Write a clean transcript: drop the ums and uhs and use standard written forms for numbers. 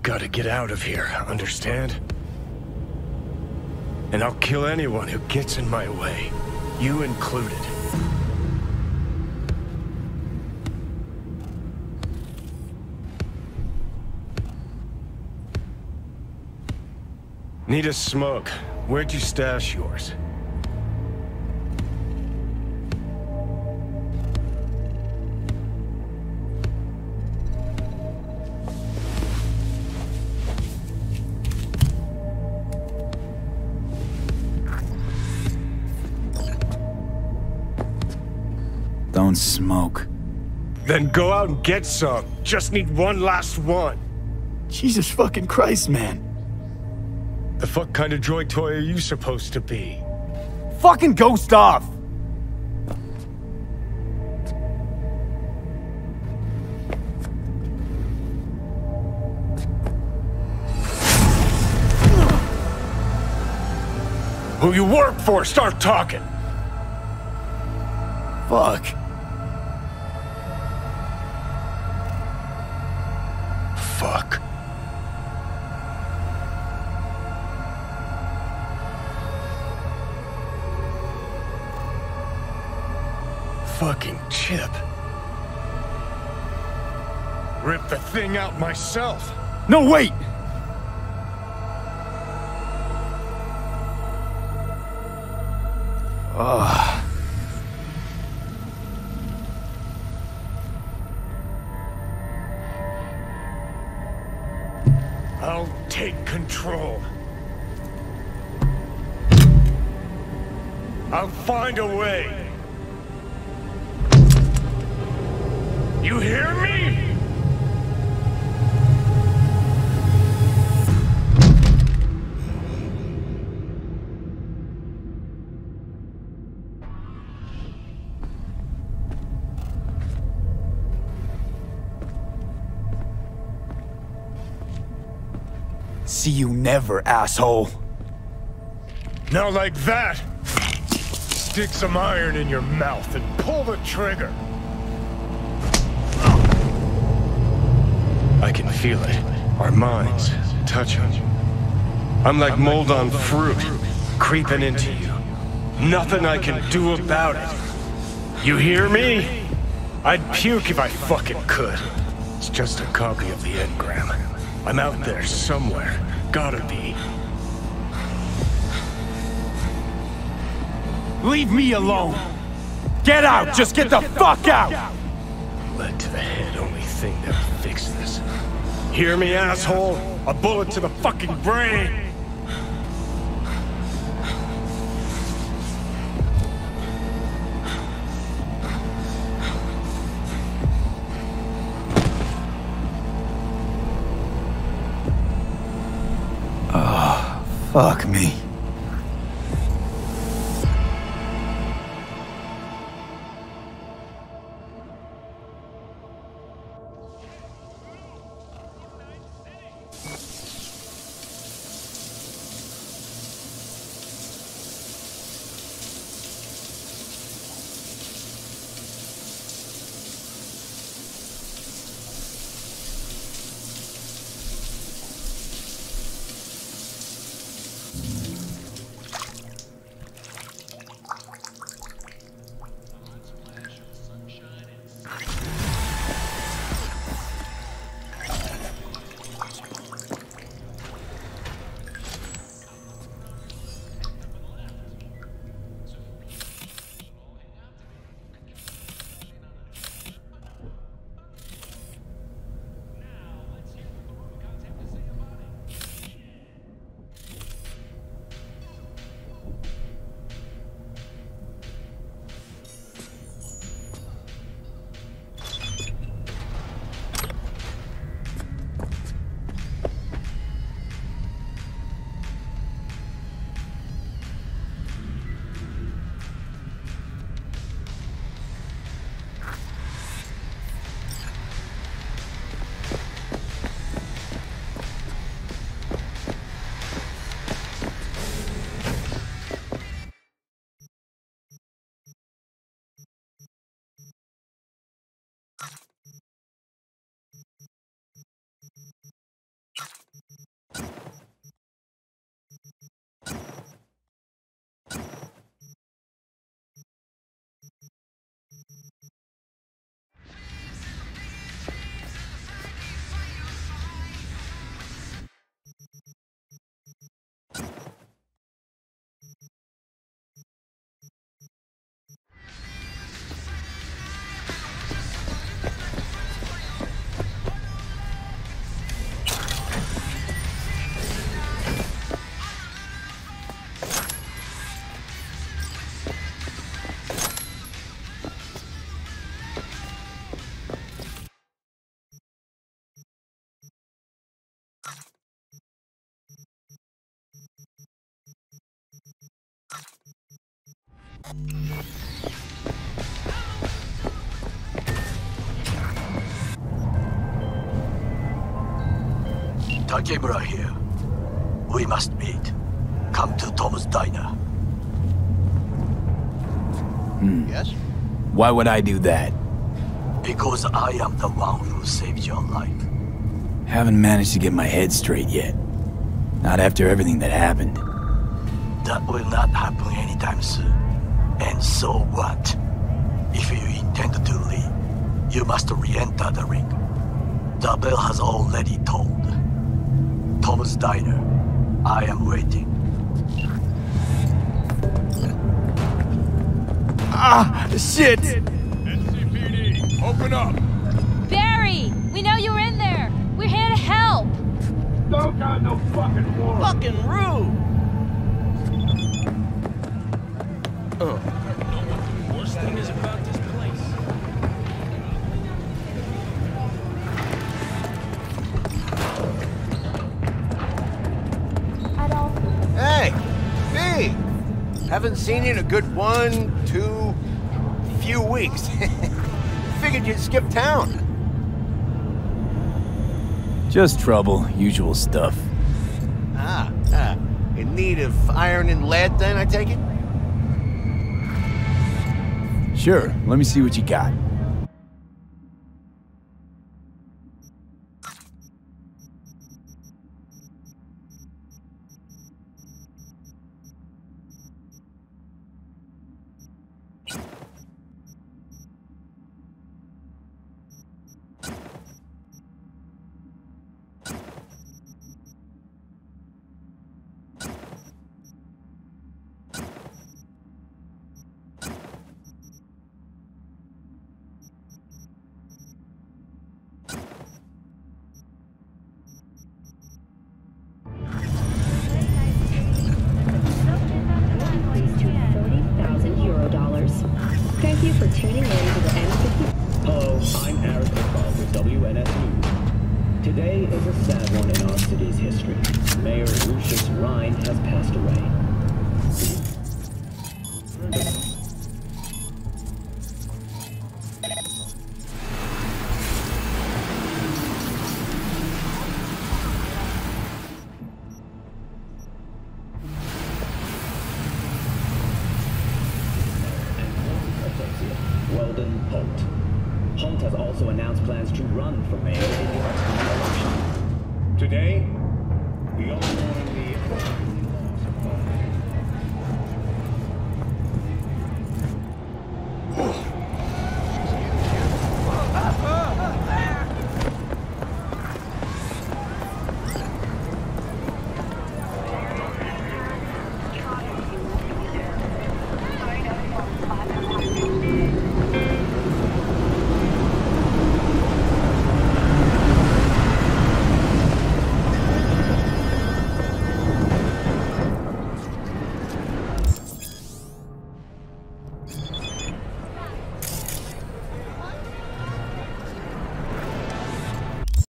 gotta get out of here, understand? And I'll kill anyone who gets in my way, you included. Need a smoke. Where'd you stash yours? Don't smoke. Then go out and get some. Just need one last one. Jesus fucking Christ, man. The fuck kind of droid toy are you supposed to be? Fucking ghost off! Who you work for, start talking! Fuck. Fuck. Fucking chip. Rip the thing out myself. No, wait! Ugh. I'll take control. I'll find a way. You hear me? See you never, asshole. Not like that. Stick some iron in your mouth and pull the trigger. I can feel it. Our minds touching. I'm like mold on fruit, creeping into you. Nothing I can do about it. You hear me? I'd puke if I fucking could. It's just a copy of the engram. I'm out there somewhere. Gotta be. Leave me alone! Get out! Just get the fuck out! Lead to the head, only thing that'll fix this. Hear me, asshole? A bullet to the fucking brain! Fuck me. Takemura here. We must meet. Come to Tom's Diner. Yes? Why would I do that? Because I am the one who saved your life. Haven't managed to get my head straight yet. Not after everything that happened. That will not happen anytime soon. And so what? If you intend to leave, you must re-enter the ring. The bell has already tolled. Tom's Diner. I am waiting. Ah, shit! NCPD, open up! Barry! We know you're in there! We're here to help! Don't got no fucking war! Fucking rude! Worst thing is about this place. Hey! Me! Haven't seen you in a good 1, 2, few weeks. Figured you'd skip town. Just trouble, usual stuff. In need of iron and lead then, I take it? Sure, let me see what you got. Thank you for tuning in to the N50. Hello, I'm Eric McCall with WNS News. Today is a sad one in our city's history. Mayor Lucius Rhine has passed away. Weldon Holt. Holt has also announced plans to run for mayor in the upcoming election. Today, we all